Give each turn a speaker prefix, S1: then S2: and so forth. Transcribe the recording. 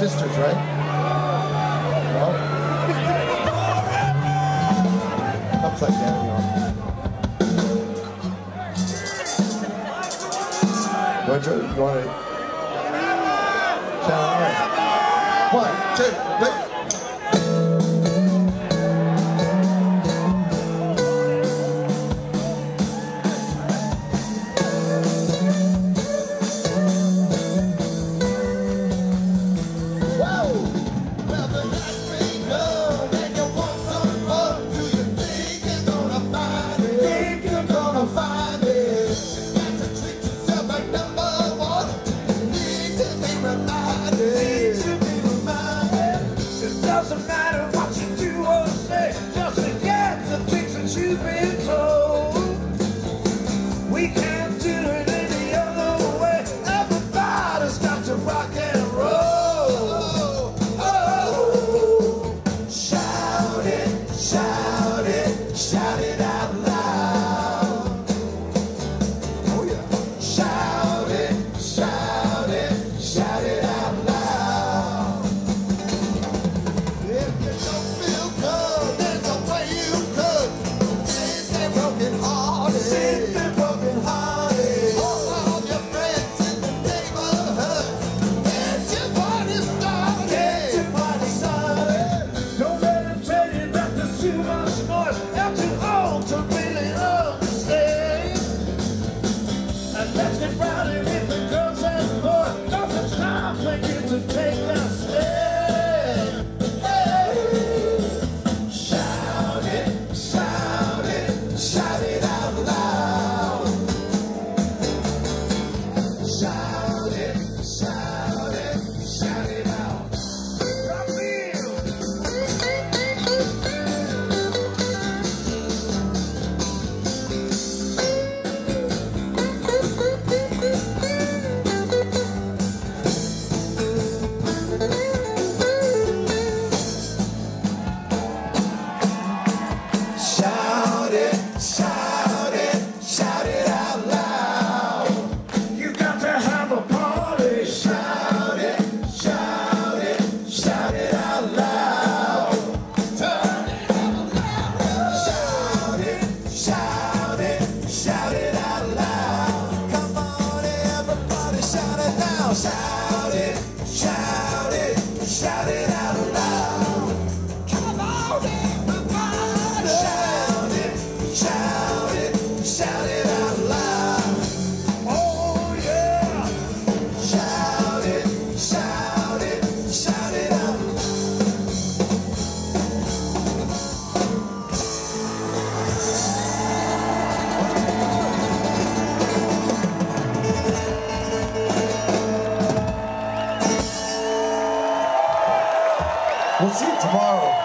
S1: sisters, right? No? Upside down, y'all. You want to shout out? 1, 2, 3.
S2: Doesn't matter what you do or say, just forget the things that you've been told. We can't do it any other way. Everybody's got to rock and roll. Oh, shout it, shout it, shout it out loud. Oh yeah, shout it, shout it, shout it out loud. Let's get rowdy with the girls and boys. Nothing's time for you to take a step. Hey. Shout it, shout it, shout it out loud. Shout it, shout it, shout it out. Shout it, shout it, shout it out loud. You got to have a party. Shout it, shout it, shout it out loud. Turn it up louder. Shout it, shout it, shout it out loud. Come on, everybody, shout it now. Shout it, shout it, shout it out loud. Come on, everybody. Shout it, shout it out loud. Oh yeah. Shout it, shout it, shout it out loud.
S1: We'll see you tomorrow.